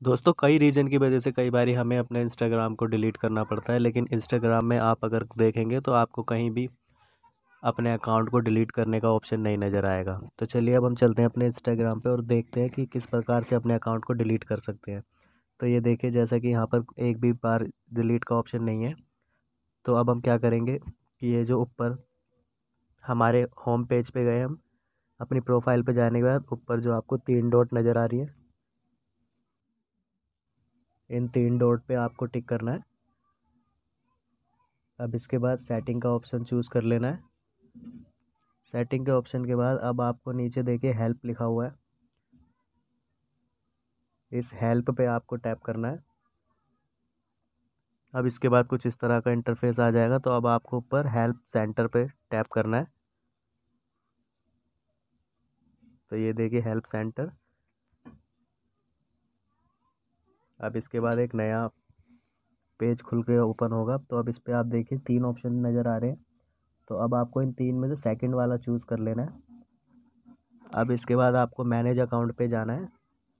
दोस्तों कई रीज़न की वजह से कई बारी हमें अपने इंस्टाग्राम को डिलीट करना पड़ता है, लेकिन इंस्टाग्राम में आप अगर देखेंगे तो आपको कहीं भी अपने अकाउंट को डिलीट करने का ऑप्शन नहीं नज़र आएगा। तो चलिए अब हम चलते हैं अपने इंस्टाग्राम पे और देखते हैं कि किस प्रकार से अपने अकाउंट को डिलीट कर सकते हैं। तो ये देखिए, जैसा कि यहाँ पर एक भी बार डिलीट का ऑप्शन नहीं है। तो अब हम क्या करेंगे कि ये जो ऊपर हमारे होम पेज पे गए, हम अपनी प्रोफाइल पे जाने के बाद ऊपर जो आपको 3 डॉट नज़र आ रही है, इन 3 डॉट पे आपको टिक करना है। अब इसके बाद सेटिंग का ऑप्शन चूज़ कर लेना है। सेटिंग के ऑप्शन के बाद अब आपको नीचे देखिए हेल्प लिखा हुआ है, इस हेल्प पे आपको टैप करना है। अब इसके बाद कुछ इस तरह का इंटरफेस आ जाएगा। तो अब आपको ऊपर हेल्प सेंटर पे टैप करना है। तो ये देखिए हेल्प सेंटर। अब इसके बाद एक नया पेज खुल के ओपन होगा। तो अब इस पर आप देखिए 3 ऑप्शन नज़र आ रहे हैं। तो अब आपको इन 3 में से सेकंड वाला चूज़ कर लेना है। अब इसके बाद आपको मैनेज अकाउंट पे जाना है।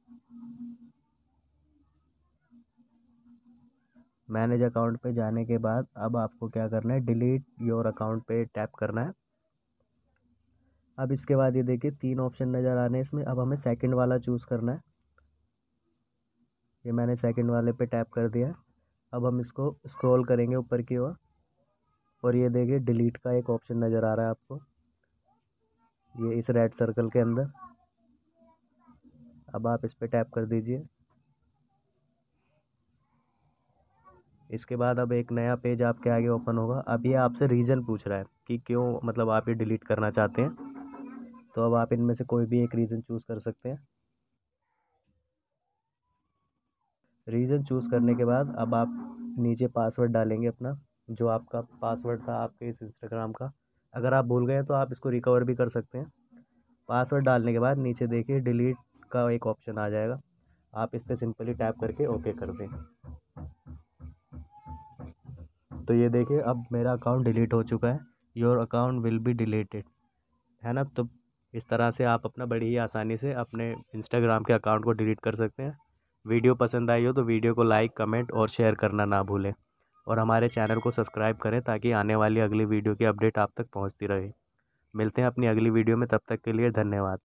मैनेज अकाउंट पे जाने के बाद अब आपको क्या करना है, डिलीट योर अकाउंट पे टैप करना है। अब इसके बाद ये देखिए 3 ऑप्शन नज़र आ रहे हैं इसमें। अब हमें सेकंड वाला चूज़ करना है। ये मैंने सेकंड वाले पे टैप कर दिया है। अब हम इसको स्क्रॉल करेंगे ऊपर की ओर और ये देखिए डिलीट का एक ऑप्शन नज़र आ रहा है आपको, ये इस रेड सर्कल के अंदर। अब आप इस पर टैप कर दीजिए। इसके बाद अब एक नया पेज आपके आगे ओपन होगा। अब ये आपसे रीज़न पूछ रहा है कि क्यों, मतलब आप ये डिलीट करना चाहते हैं। तो अब आप इनमें से कोई भी एक रीज़न चूज़ कर सकते हैं। रीज़न चूज़ करने के बाद अब आप नीचे पासवर्ड डालेंगे अपना, जो आपका पासवर्ड था आपके इस इंस्टाग्राम का। अगर आप भूल गए हैं तो आप इसको रिकवर भी कर सकते हैं। पासवर्ड डालने के बाद नीचे देखिए डिलीट का एक ऑप्शन आ जाएगा, आप इस पर सिंपली टैप करके ओके कर दें। तो ये देखिए अब मेरा अकाउंट डिलीट हो चुका है। Your account will be deleted, है ना। तो इस तरह से आप अपना बड़ी ही आसानी से अपने इंस्टाग्राम के अकाउंट को डिलीट कर सकते हैं। वीडियो पसंद आई हो तो वीडियो को लाइक, कमेंट और शेयर करना ना भूलें। और हमारे चैनल को सब्सक्राइब करें ताकि आने वाली अगली वीडियो की अपडेट आप तक पहुंचती रहे। मिलते हैं अपनी अगली वीडियो में, तब तक के लिए धन्यवाद।